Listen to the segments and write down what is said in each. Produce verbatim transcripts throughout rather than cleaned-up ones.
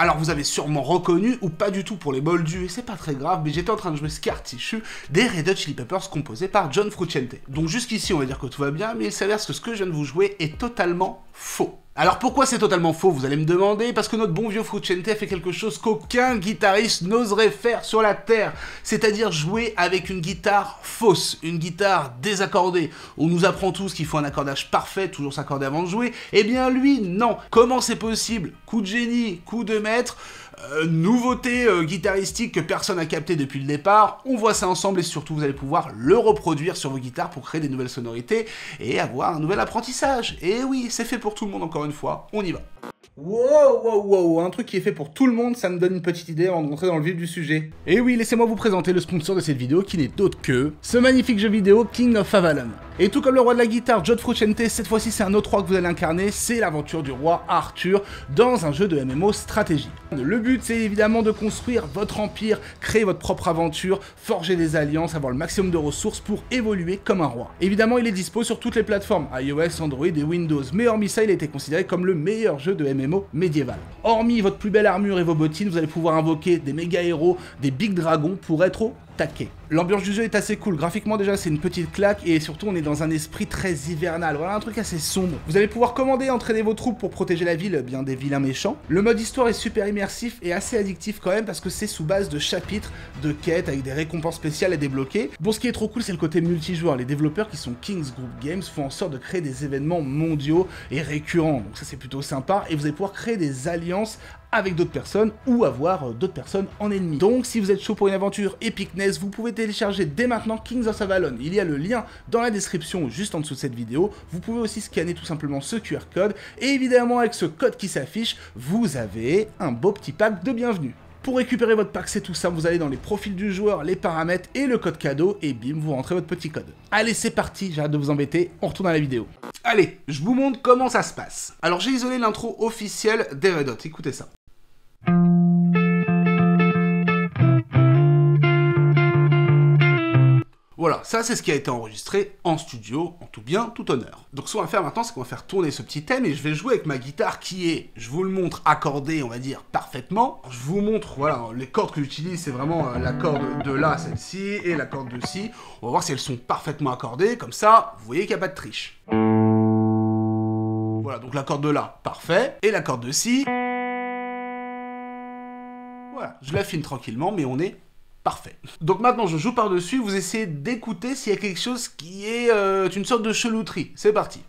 Alors vous avez sûrement reconnu, ou pas du tout pour les moldus, et c'est pas très grave, mais j'étais en train de jouer Scar Tissue des Red Hot Chili Peppers composés par John Frusciante. Donc jusqu'ici on va dire que tout va bien, mais il s'avère que ce que je viens de vous jouer est totalement faux. Alors pourquoi c'est totalement faux, vous allez me demander? Parce que notre bon vieux Frusciante a fait quelque chose qu'aucun guitariste n'oserait faire sur la Terre, c'est-à-dire jouer avec une guitare fausse, une guitare désaccordée. On nous apprend tous qu'il faut un accordage parfait, toujours s'accorder avant de jouer, eh bien lui, non. Comment c'est possible? Coup de génie, coup de maître, euh, nouveauté euh, guitaristique que personne n'a capté depuis le départ, on voit ça ensemble et surtout vous allez pouvoir le reproduire sur vos guitares pour créer des nouvelles sonorités et avoir un nouvel apprentissage. Et oui, c'est fait pour tout le monde encore une fois, on y va. Wow, wow, wow, un truc qui est fait pour tout le monde, ça me donne une petite idée avant de rentrer dans le vif du sujet. Et oui, laissez-moi vous présenter le sponsor de cette vidéo qui n'est d'autre que ce magnifique jeu vidéo King of Avalon. Et tout comme le roi de la guitare, John Frusciante, cette fois-ci c'est un autre roi que vous allez incarner, c'est l'aventure du roi Arthur dans un jeu de M M O stratégie. Le but c'est évidemment de construire votre empire, créer votre propre aventure, forger des alliances, avoir le maximum de ressources pour évoluer comme un roi. Évidemment il est dispo sur toutes les plateformes, iOS, Android et Windows, mais hormis ça il a été considéré comme le meilleur jeu de M M O médiéval. Hormis votre plus belle armure et vos bottines, vous allez pouvoir invoquer des méga héros, des big dragons pour être au taquet. L'ambiance du jeu est assez cool, graphiquement déjà c'est une petite claque et surtout on est dans un esprit très hivernal, voilà un truc assez sombre. Vous allez pouvoir commander et entraîner vos troupes pour protéger la ville bien des vilains méchants. Le mode histoire est super immersif et assez addictif quand même parce que c'est sous base de chapitres, de quêtes avec des récompenses spéciales à débloquer. Bon, ce qui est trop cool c'est le côté multijoueur, les développeurs qui sont Kings Group Games font en sorte de créer des événements mondiaux et récurrents, donc ça c'est plutôt sympa et vous allez pouvoir créer des alliances avec d'autres personnes ou avoir euh, d'autres personnes en ennemi. Donc si vous êtes chaud pour une aventure epicness, vous pouvez télécharger dès maintenant Kings of Avalon. Il y a le lien dans la description juste en dessous de cette vidéo. Vous pouvez aussi scanner tout simplement ce Q R code et évidemment avec ce code qui s'affiche, vous avez un beau petit pack de bienvenue. Pour récupérer votre pack, c'est tout simple, vous allez dans les profils du joueur, les paramètres et le code cadeau, et bim, vous rentrez votre petit code. Allez, c'est parti, j'arrête de vous embêter, on retourne à la vidéo. Allez, je vous montre comment ça se passe. Alors j'ai isolé l'intro officielle des Red Hot, écoutez ça. Voilà, ça c'est ce qui a été enregistré en studio, en tout bien, tout honneur. Donc ce qu'on va faire maintenant, c'est qu'on va faire tourner ce petit thème et je vais jouer avec ma guitare qui est, je vous le montre, accordée, on va dire, parfaitement. Je vous montre, voilà, les cordes que j'utilise, c'est vraiment euh, la corde de là, celle-ci, et la corde de ci. On va voir si elles sont parfaitement accordées, comme ça, vous voyez qu'il n'y a pas de triche. Voilà, donc la corde de là, parfait, et la corde de ci. Voilà, je l'affine tranquillement, mais on est parfait. Donc maintenant, je joue par-dessus, vous essayez d'écouter s'il y a quelque chose qui est euh, une sorte de chelouterie. C'est parti.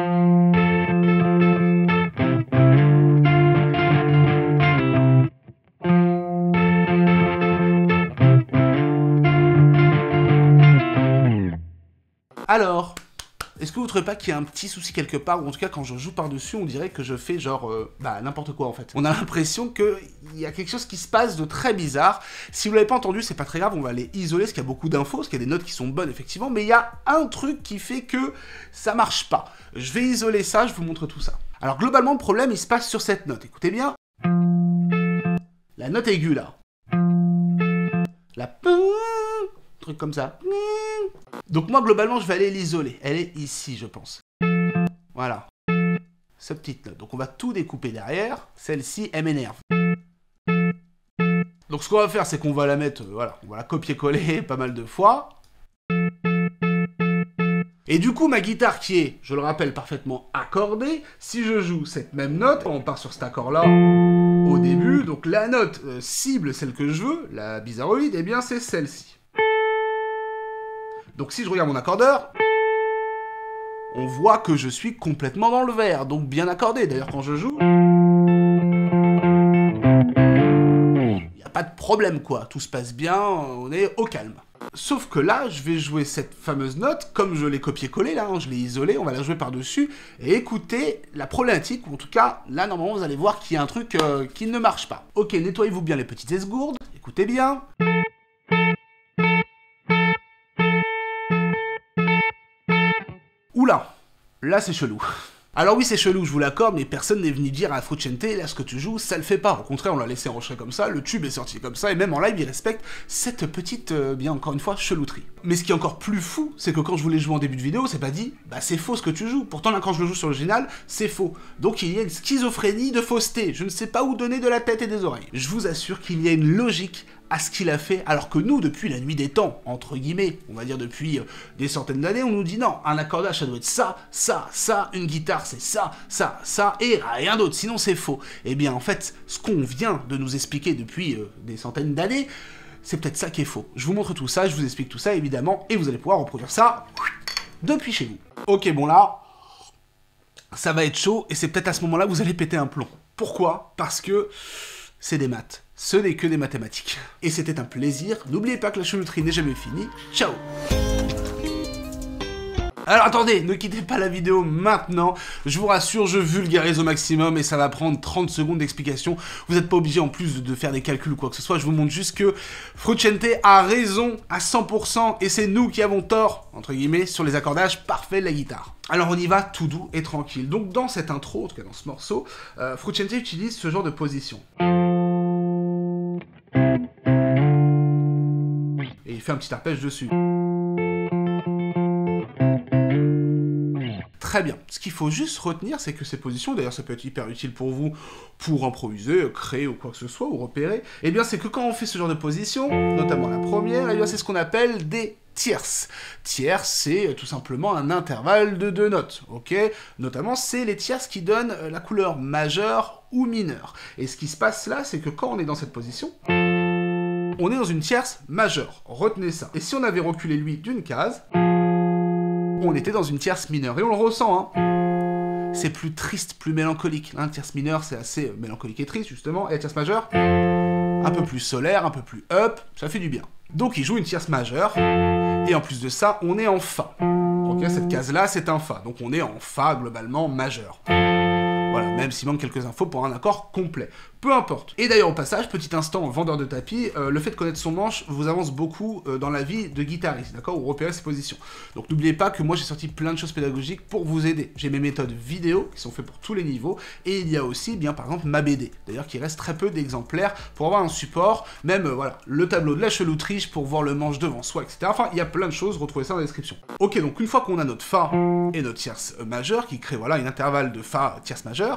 Alors, est-ce que vous ne trouvez pas qu'il y a un petit souci quelque part, ou en tout cas quand je joue par-dessus, on dirait que je fais genre, euh, bah n'importe quoi en fait. On a l'impression qu'il y a quelque chose qui se passe de très bizarre. Si vous l'avez pas entendu, c'est pas très grave, on va aller isoler, parce qu'il y a beaucoup d'infos, parce qu'il y a des notes qui sont bonnes effectivement, mais il y a un truc qui fait que ça marche pas. Je vais isoler ça, je vous montre tout ça. Alors globalement, le problème, il se passe sur cette note, écoutez bien. La note aiguë là. La truc comme ça. Donc moi, globalement, je vais aller l'isoler. Elle est ici, je pense. Voilà. Cette petite note. Donc on va tout découper derrière. Celle-ci, elle m'énerve. Donc ce qu'on va faire, c'est qu'on va la mettre, euh, voilà, on va la copier-coller pas mal de fois. Et du coup, ma guitare qui est, je le rappelle, parfaitement accordée, si je joue cette même note, on part sur cet accord-là au début, donc la note euh, cible, celle que je veux, la bizarroïde, eh bien c'est celle-ci. Donc si je regarde mon accordeur, on voit que je suis complètement dans le vert, donc bien accordé. D'ailleurs quand je joue, il n'y a pas de problème quoi, tout se passe bien, on est au calme. Sauf que là, je vais jouer cette fameuse note, comme je l'ai copié-collé là, hein, je l'ai isolée, on va la jouer par-dessus, et écoutez la problématique, ou en tout cas, là normalement vous allez voir qu'il y a un truc euh, qui ne marche pas. Ok, nettoyez-vous bien les petites esgourdes, écoutez bien. Oula, là c'est chelou. Alors oui, c'est chelou, je vous l'accorde, mais personne n'est venu dire à Frusciante, là ce que tu joues, ça le fait pas. Au contraire, on l'a laissé enregistrer comme ça, le tube est sorti comme ça, et même en live, il respecte cette petite, euh, bien encore une fois, chelouterie. Mais ce qui est encore plus fou, c'est que quand je voulais jouer en début de vidéo, c'est pas dit, bah c'est faux ce que tu joues. Pourtant là, quand je le joue sur l'original, c'est faux. Donc il y a une schizophrénie de fausseté, je ne sais pas où donner de la tête et des oreilles. Je vous assure qu'il y a une logique à ce qu'il a fait, alors que nous, depuis la nuit des temps, entre guillemets, on va dire depuis euh, des centaines d'années, on nous dit non, un accordage ça doit être ça, ça, ça, une guitare c'est ça, ça, ça, et rien d'autre, sinon c'est faux. Eh bien en fait, ce qu'on vient de nous expliquer depuis euh, des centaines d'années, c'est peut-être ça qui est faux. Je vous montre tout ça, je vous explique tout ça évidemment, et vous allez pouvoir reproduire ça depuis chez vous. Ok, bon là, ça va être chaud, et c'est peut-être à ce moment-là que vous allez péter un plomb. Pourquoi? Parce que c'est des maths. Ce n'est que des mathématiques. Et c'était un plaisir. N'oubliez pas que la chelouterie n'est jamais finie. Ciao! Alors attendez, ne quittez pas la vidéo maintenant. Je vous rassure, je vulgarise au maximum et ça va prendre trente secondes d'explication. Vous n'êtes pas obligé en plus de faire des calculs ou quoi que ce soit. Je vous montre juste que Frusciante a raison à cent pour cent et c'est nous qui avons tort, entre guillemets, sur les accordages parfaits de la guitare. Alors on y va tout doux et tranquille. Donc dans cette intro, en tout cas dans ce morceau, euh, Frusciante utilise ce genre de position. Et il fait un petit arpège dessus. Très bien. Ce qu'il faut juste retenir, c'est que ces positions, d'ailleurs ça peut être hyper utile pour vous, pour improviser, créer ou quoi que ce soit, ou repérer, eh bien c'est que quand on fait ce genre de position, notamment la première, eh bien c'est ce qu'on appelle des tierces. Tierces, c'est tout simplement un intervalle de deux notes, ok? Notamment, c'est les tierces qui donnent la couleur majeure ou mineure. Et ce qui se passe là, c'est que quand on est dans cette position, on est dans une tierce majeure, retenez ça. Et si on avait reculé lui d'une case, on était dans une tierce mineure, et on le ressent, hein. C'est plus triste, plus mélancolique. Hein, la tierce mineure, c'est assez mélancolique et triste, justement, et la tierce majeure, un peu plus solaire, un peu plus up, ça fait du bien. Donc il joue une tierce majeure, et en plus de ça, on est en Fa. Ok, cette case-là, c'est un Fa, donc on est en Fa, globalement, majeur. Voilà, même s'il manque quelques infos pour un accord complet. Peu importe. Et d'ailleurs, au passage, petit instant vendeur de tapis, euh, le fait de connaître son manche vous avance beaucoup euh, dans la vie de guitariste, d'accord, ou repérer ses positions. Donc n'oubliez pas que moi j'ai sorti plein de choses pédagogiques pour vous aider. J'ai mes méthodes vidéo qui sont faites pour tous les niveaux, et il y a aussi, bien par exemple, ma B D. D'ailleurs, qui reste très peu d'exemplaires pour avoir un support, même, euh, voilà, le tableau de la chelouterie pour voir le manche devant soi, et cetera. Enfin, il y a plein de choses, retrouvez ça dans la description. Ok, donc une fois qu'on a notre Fa et notre tierce majeure, qui crée, voilà, une intervalle de Fa tierce majeure,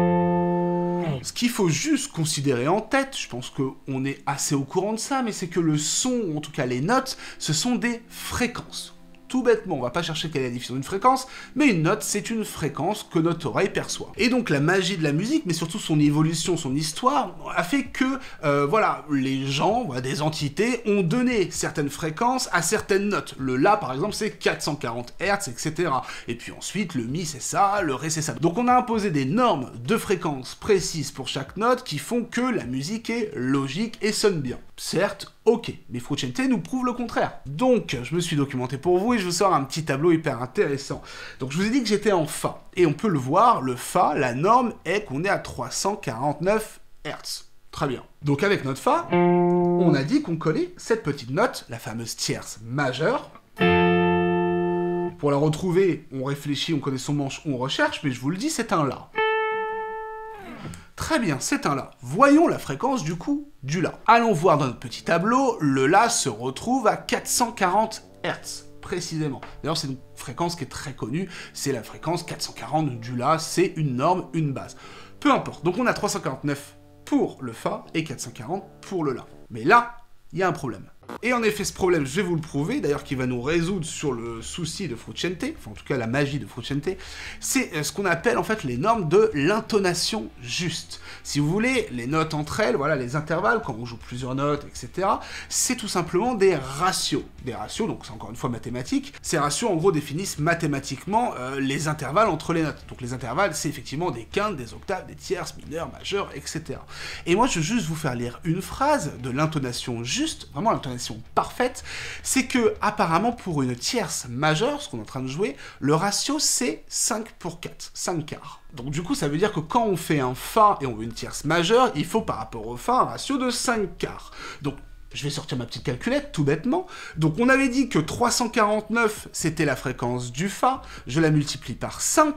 ce qu'il faut juste considérer en tête, je pense qu'on est assez au courant de ça, mais c'est que le son, ou en tout cas les notes, ce sont des fréquences. Tout bêtement, on va pas chercher quelle est la définition d'une fréquence, mais une note, c'est une fréquence que notre oreille perçoit. Et donc la magie de la musique, mais surtout son évolution, son histoire, a fait que, euh, voilà, les gens, voilà, des entités, ont donné certaines fréquences à certaines notes. Le La, par exemple, c'est quatre cent quarante hertz, et cetera. Et puis ensuite, le Mi, c'est ça, le Ré, c'est ça. Donc on a imposé des normes de fréquences précises pour chaque note qui font que la musique est logique et sonne bien. Certes, ok, mais Frusciante nous prouve le contraire. Donc, je me suis documenté pour vous et je vous sors un petit tableau hyper intéressant. Donc, je vous ai dit que j'étais en Fa. Et on peut le voir, le Fa, la norme est qu'on est à trois cent quarante-neuf hertz. Très bien. Donc, avec notre Fa, on a dit qu'on collait cette petite note, la fameuse tierce majeure. Pour la retrouver, on réfléchit, on connaît son manche, on recherche, mais je vous le dis, c'est un La. Très bien, c'est un La. Voyons la fréquence du coup du La. Allons voir dans notre petit tableau, le La se retrouve à quatre cent quarante hertz, précisément. D'ailleurs, c'est une fréquence qui est très connue, c'est la fréquence quatre cent quarante du La, c'est une norme, une base. Peu importe, donc on a trois cent quarante-neuf pour le Fa et quatre cent quarante pour le La. Mais là, il y a un problème. Et en effet, ce problème, je vais vous le prouver, d'ailleurs qui va nous résoudre sur le souci de Frusciante, enfin en tout cas la magie de Frusciante, c'est ce qu'on appelle en fait les normes de l'intonation juste. Si vous voulez, les notes entre elles, voilà, les intervalles, quand on joue plusieurs notes, et cetera, c'est tout simplement des ratios. Des ratios, donc c'est encore une fois mathématique, ces ratios en gros définissent mathématiquement euh, les intervalles entre les notes. Donc les intervalles, c'est effectivement des quintes, des octaves, des tierces, mineures, majeures, et cetera. Et moi, je veux juste vous faire lire une phrase de l'intonation juste, vraiment l'intonation parfaite, c'est que apparemment pour une tierce majeure, ce qu'on est en train de jouer, le ratio c'est cinq pour quatre, cinq quarts. Donc du coup ça veut dire que quand on fait un Fa et on veut une tierce majeure, il faut par rapport au Fa un ratio de cinq quarts. Donc je vais sortir ma petite calculette, tout bêtement. Donc on avait dit que trois cent quarante-neuf, c'était la fréquence du Fa, je la multiplie par cinq,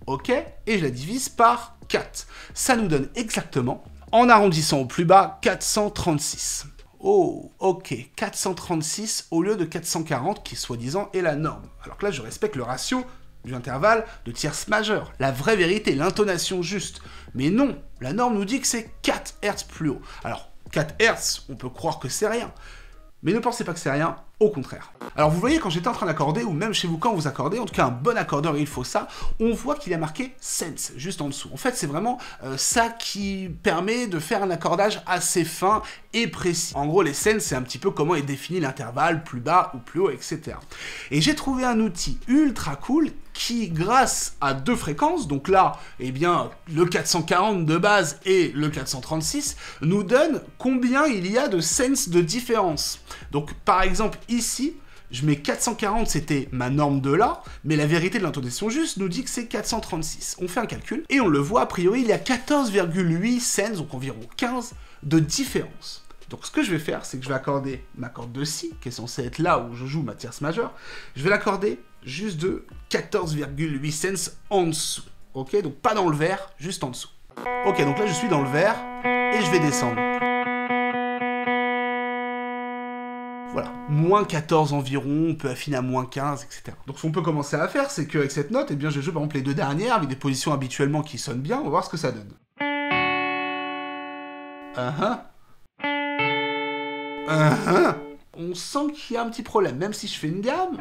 ok, et je la divise par quatre. Ça nous donne exactement, en arrondissant au plus bas, quatre cent trente-six. Oh, ok, quatre cent trente-six au lieu de quatre cent quarante qui, soi-disant, est la norme. Alors que là, je respecte le ratio du intervalle de tierces majeures, la vraie vérité, l'intonation juste. Mais non, la norme nous dit que c'est quatre hertz plus haut. Alors, quatre hertz, on peut croire que c'est rien. Mais ne pensez pas que c'est rien, au contraire. Alors vous voyez, quand j'étais en train d'accorder, ou même chez vous quand vous accordez, en tout cas un bon accordeur, il faut ça, on voit qu'il y a marqué Sense, juste en dessous. En fait, c'est vraiment euh, ça qui permet de faire un accordage assez fin et précis. En gros, les Sense, c'est un petit peu comment est défini l'intervalle, plus bas ou plus haut, et cetera. Et j'ai trouvé un outil ultra cool qui, grâce à deux fréquences, donc là, eh bien, le quatre cent quarante de base et le quatre cent trente-six, nous donne combien il y a de Sense de différence. Donc, par exemple, ici, je mets quatre cent quarante, c'était ma norme de là, mais la vérité de l'intonation juste nous dit que c'est quatre cent trente-six. On fait un calcul, et on le voit, a priori, il y a quatorze virgule huit Sense, donc environ quinze, de différence. Donc ce que je vais faire, c'est que je vais accorder ma corde de Si, qui est censée être là où je joue ma tierce majeure, je vais l'accorder juste de quatorze virgule huit Sense en dessous. Ok, donc pas dans le vert, juste en dessous. Ok, donc là je suis dans le vert, et je vais descendre. Voilà, moins quatorze environ, on peut affiner à moins quinze, et cetera. Donc ce qu'on peut commencer à faire, c'est qu'avec cette note, eh bien, je joue par exemple les deux dernières, avec des positions habituellement qui sonnent bien, on va voir ce que ça donne. Uh-huh. Uh-huh. On sent qu'il y a un petit problème, même si je fais une gamme.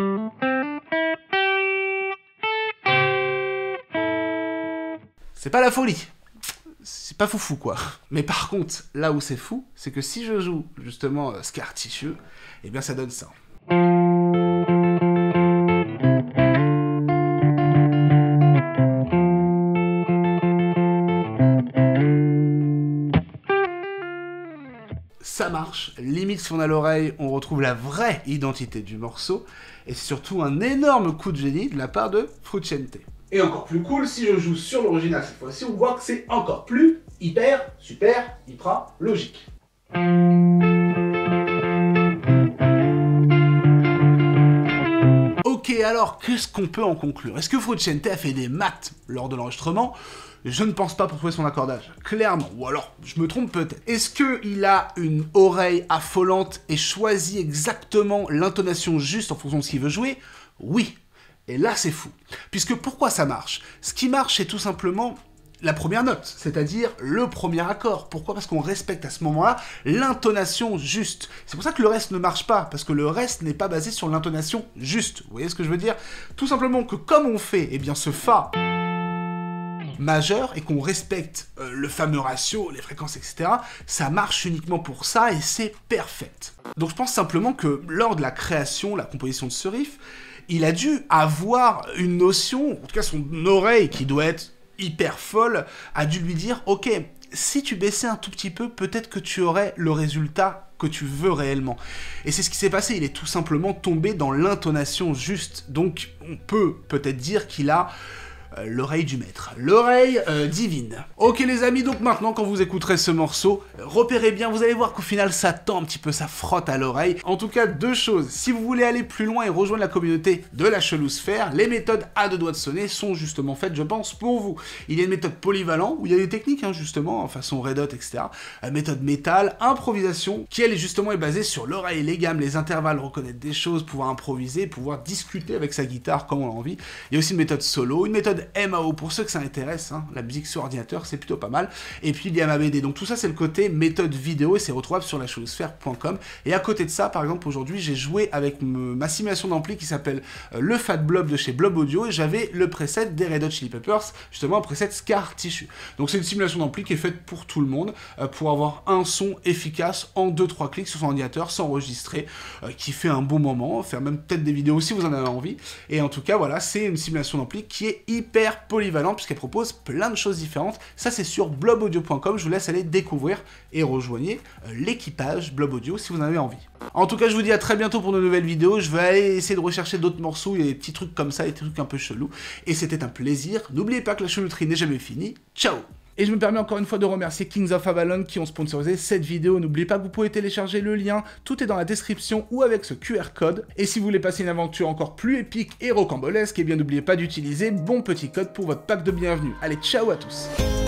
C'est pas la folie. C'est pas foufou, quoi. Mais par contre, là où c'est fou, c'est que si je joue, justement, euh, Scar Tissue, eh bien ça donne ça. Ça marche, limite si on a l'oreille, on retrouve la vraie identité du morceau, et c'est surtout un énorme coup de génie de la part de Frusciante. Et encore plus cool, si je joue sur l'original cette fois-ci, on voit que c'est encore plus hyper, super, hyper logique. Ok, alors qu'est-ce qu'on peut en conclure? Est-ce que Frusciante a fait des maths lors de l'enregistrement? Je ne pense pas pour trouver son accordage, clairement, ou alors je me trompe peut-être. Est-ce qu'il a une oreille affolante et choisit exactement l'intonation juste en fonction de ce qu'il veut jouer? Oui. Et là c'est fou. Puisque pourquoi ça marche? Ce qui marche c'est tout simplement la première note, c'est-à-dire le premier accord. Pourquoi? Parce qu'on respecte à ce moment-là l'intonation juste. C'est pour ça que le reste ne marche pas, parce que le reste n'est pas basé sur l'intonation juste. Vous voyez ce que je veux dire? Tout simplement que comme on fait eh bien, ce Fa majeur et qu'on respecte euh, le fameux ratio, les fréquences, et cetera, ça marche uniquement pour ça et c'est parfait. Donc je pense simplement que lors de la création, la composition de ce riff, il a dû avoir une notion, en tout cas son oreille qui doit être hyper folle, a dû lui dire « Ok, si tu baissais un tout petit peu, peut-être que tu aurais le résultat que tu veux réellement. » Et c'est ce qui s'est passé, il est tout simplement tombé dans l'intonation juste. Donc on peut peut-être dire qu'il a Euh, l'oreille du maître, l'oreille euh, divine. Ok les amis, donc maintenant quand vous écouterez ce morceau, euh, repérez bien, vous allez voir qu'au final ça tend un petit peu, ça frotte à l'oreille. En tout cas, deux choses, si vous voulez aller plus loin et rejoindre la communauté de la Cheloosphère, les méthodes à deux doigts de sonner sont justement faites, je pense, pour vous. Il y a une méthode polyvalent, où il y a des techniques, hein, justement, en façon Red Hot, et cetera. Euh, méthode métal, improvisation, qui elle, justement, est basée sur l'oreille, les gammes, les intervalles, reconnaître des choses, pouvoir improviser, pouvoir discuter avec sa guitare comme on l'a envie. Il y a aussi une méthode solo, une méthode M A O pour ceux que ça intéresse, hein, la musique sur ordinateur c'est plutôt pas mal, et puis il y a ma B D, donc tout ça c'est le côté méthode vidéo et c'est retrouvable sur la cheloosphère point com. Et à côté de ça, par exemple aujourd'hui j'ai joué avec ma simulation d'ampli qui s'appelle euh, le Fat Blob de chez Blob Audio et j'avais le preset des Red Hot Chili Peppers, justement un preset Scar Tissue. Donc c'est une simulation d'ampli qui est faite pour tout le monde, euh, pour avoir un son efficace en deux trois clics sur son ordinateur, s'enregistrer, euh, qui fait un bon moment, faire même peut-être des vidéos si vous en avez envie, et en tout cas voilà, c'est une simulation d'ampli qui est hyper polyvalente puisqu'elle propose plein de choses différentes. Ça c'est sur blob audio point com, je vous laisse aller découvrir et rejoignez euh, l'équipage Blob Audio si vous en avez envie. En tout cas je vous dis à très bientôt pour de nouvelles vidéos, je vais aller essayer de rechercher d'autres morceaux, il y a des petits trucs comme ça, des trucs un peu chelous, et c'était un plaisir. N'oubliez pas que la chelouterie n'est jamais finie, ciao. Et je me permets encore une fois de remercier Kings of Avalon qui ont sponsorisé cette vidéo. N'oubliez pas que vous pouvez télécharger le lien, tout est dans la description ou avec ce Q R code. Et si vous voulez passer une aventure encore plus épique et rocambolesque, eh bien n'oubliez pas d'utiliser bon petit code pour votre pack de bienvenue. Allez, ciao à tous!